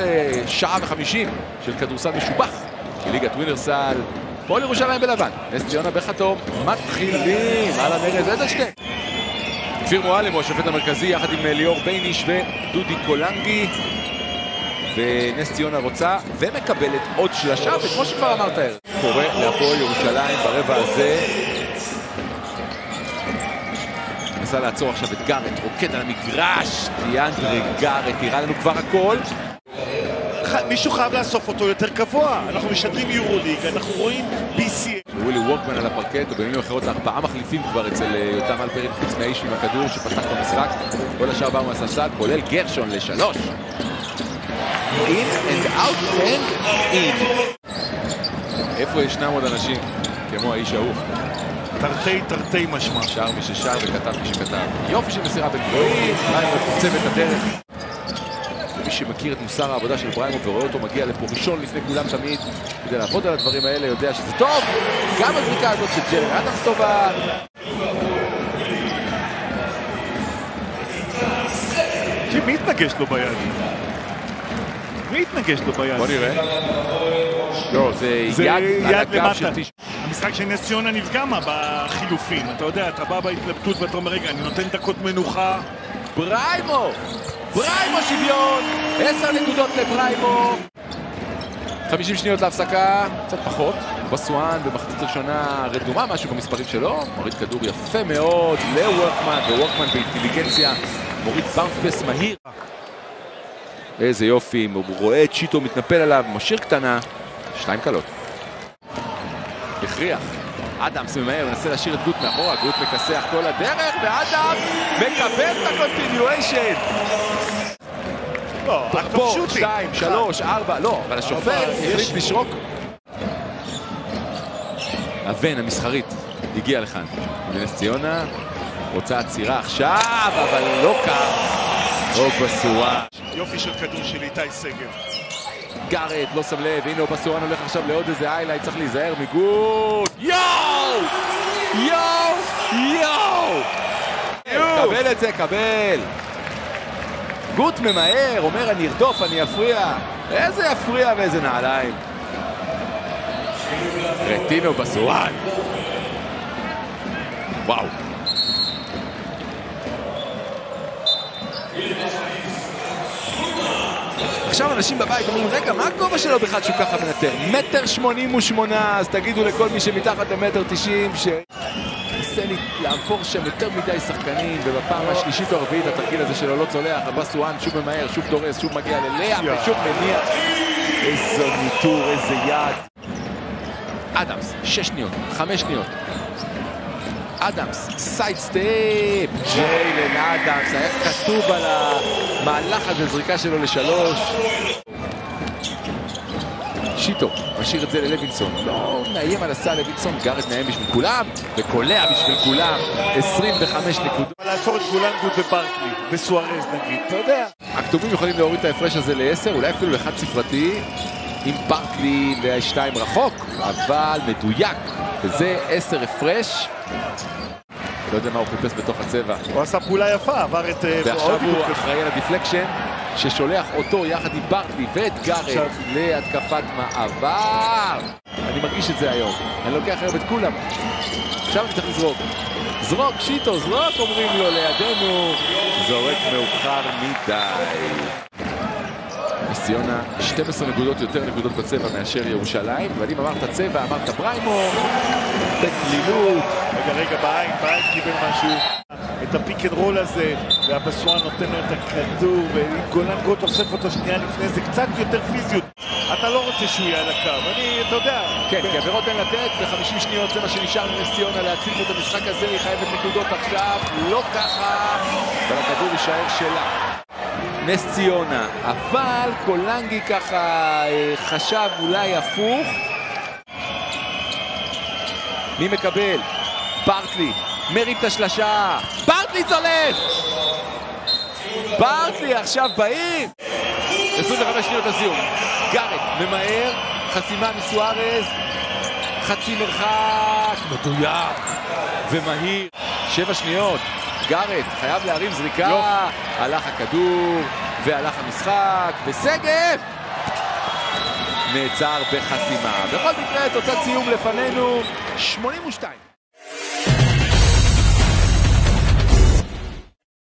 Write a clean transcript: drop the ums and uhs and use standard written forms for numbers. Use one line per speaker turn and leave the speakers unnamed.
לשעה ו50 של כדורסל משובח בליגת ווינרסל. פועל ירושלים בלבן, נס ציונה בכתום, מתחילים על המרז אדלשטיין. כפיר מועלם הוא השופט המרכזי יחד עם ליאור בייניש ודודי קולנגי, ונס ציונה רוצה ומקבלת עוד שלשה, וכמו שכבר אמרת, קורא להפועל ירושלים ברבע הזה. נסה לעצור עכשיו את גארט, רוקד על המגרש, דיאנדרי גארט, תראה לנו כבר הכל.
מישהו חייב לאסוף אותו יותר גבוה, אנחנו משדרים יורוליג, אנחנו רואים BC.
ווילי ווקמן על הפרקט, ובמילים אחרות 4 מחליפים כבר אצל יותם אלפרין, חוץ מהאיש עם הכדור שפתח את המשחק. כל השאר באו מהספסל, כולל גרשון ל3. In and out and in. איפה ישנם עוד אנשים כמו האיש ההוא?
תרתי משמע.
שר מי ששר וכתב מי שכתב. יופי של מסירה בגבוהים, בריימו חוצב את הדרך. מי שמכיר את מוסר העבודה של בריימו ורואה אותו מגיע לפה ראשון לפני כולם תמיד כדי לעבוד על הדברים האלה, יודע שזה טוב. גם הזריקה הזאת של ג'רן אדמס טובה.
מי התנגש לו ביד? מי התנגש לו ביד?
בוא נראה. לא, זה יד על הגב של טיש.
המשחק של נס ציונה נפגע מה בחילופים. אתה יודע, אתה בא בהתלבטות ואתה אומר, רגע, אני נותן דקות מנוחה.
בריימו שוויון, 10 נקודות לבריימו. 50 שניות להפסקה, קצת פחות. בסואן במחצית ראשונה רדומה משהו במספרים שלו. מוריד כדור יפה מאוד לווקמן, וווקמן באינטליגנציה מוריד באונס מהיר. איזה יופי, הוא רואה את שיטו מתנפל עליו, משאיר קטנה, 2 קלות. הכריח, אדמס ממהר, מנסה להשאיר את גוט מאחורה, גוט מכסח כל הדרך, ואדמס מקבל את הקונטיניואשן. פה, 2, 3, 4, לא, אבל השופט החליט לשרוק. אבן המסחרית הגיע לכאן, לנס ציונה, רוצה עצירה עכשיו, אבל לא כך. בסואן.
יופי של כדור של איתי סגל.
גארט לא שם לב, הנה בסואן הולך עכשיו לעוד איזה איילייט, צריך להיזהר מגוט. יואו! קבל את זה, קבל. גוט ממהר, אומר אני ארדוף, אני אפריע. איזה יפריע ואיזה נעליים. רטינו בסואן. וואו. עכשיו אנשים בבית אומרים, רגע, מה הגובה שלו בכלל שהוא ככה מנטר? 1.88 מטר, אז תגידו לכל מי שמתחת ל1.90 ש... ניסה לי לעבור שם יותר מדי שחקנים, ובפעם השלישית או הרביעית התרגיל הזה שלו לא צולח, בסואן שוב ממהר, שוב דורס, שוב מגיע ללאה, ושוב מניע. איזה ניטור, איזה יד. אדמס, 6 שניות, 5 שניות. אדמס, סייד סטייפ, ג'יילן אדמס, היה כתוב על המהלך הזה, זריקה שלו ל3. שיטו, משאיר את זה ללוינסון, לא נאיים על הסל לוינסון, גארט נאיים בשביל כולם, וקולע בשביל כולם, 25 נקודות.
לעצור את גולנגוט וברקלי, וסוארז נגיד, אתה יודע.
הכתובים יכולים להוריד את ההפרש הזה ל10, אולי אפילו ל1 ספרתי, עם ברקלי ל2 רחוק, אבל מדויק, וזה 10 הפרש. לא יודע מה הוא חיפש בתוך הצבע.
הוא עשה פעולה יפה, עבר את...
ועכשיו הוא אחראי על הדיפלקשן, ששולח אותו יחד עם ברקלי ואת גארט להתקפת מעבר. אני מרגיש את זה היום. אני לוקח היום את כולם. עכשיו אני צריך לזרוק. זרוק, שיטו, זרוק, אומרים לו לידינו. זורק מאוחר מדי. נס ציונה 12 נקודות יותר נקודות בצבע מאשר ירושלים, ואם אמרת צבע, אמרת בריימו, בקלילות.
רגע, בעין קיבל משהו, את הפיק אנד רול הזה, והבסואן נותן לו את הכדור, וגולנגוט אוסף אותו שנייה לפני זה, קצת יותר פיזיות. אתה לא רוצה שהוא יהיה על הקו, אתה יודע.
כן, כי עבירות אין לתת, ו50 שניות זה מה שנשאר לנס ציונה להציל את המשחק הזה, היא חייבת נקודות עכשיו, לא ככה, אבל הכדור יישאר שלה. נס ציונה, אבל קולנגי ככה חשב אולי הפוך. מי מקבל? ברקלי, מרים את השלשה, ברקלי צולף! ברקלי עכשיו באים! 25 שניות לסיום. גארט ממהר, חסימה מסוארז, חצי מרחק, מדויק ומהיר. 7 שניות. גארט חייב להרים זריקה, הלך הכדור והלך המשחק, ושגב נעצר בחסימה. בכל מקרה, תוצאת סיום לפנינו 82.